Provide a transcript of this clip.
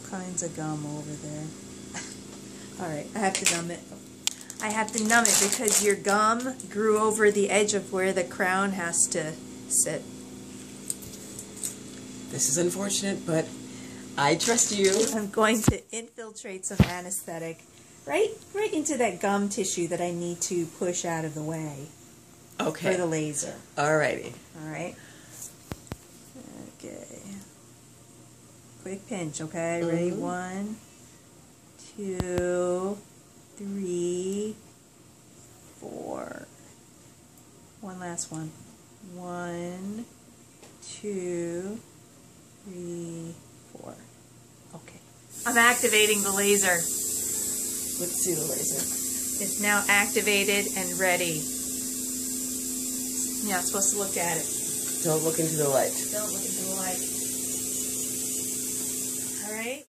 kinds of gum over there. Alright, I have to numb it. I have to numb it because your gum grew over the edge of where the crown has to sit. This is unfortunate, but I trust you. I'm going to infiltrate some anesthetic right into that gum tissue that I need to push out of the way. Okay. For the laser. Alrighty. Alright. Okay. Quick pinch, okay? Ready? 1, 2, 3, 4. One last one. 1, 2, 3, 4. Okay. I'm activating the laser. Let's see the laser. It's now activated and ready. You're not supposed to look at it. Don't look into the light. Don't look into the light.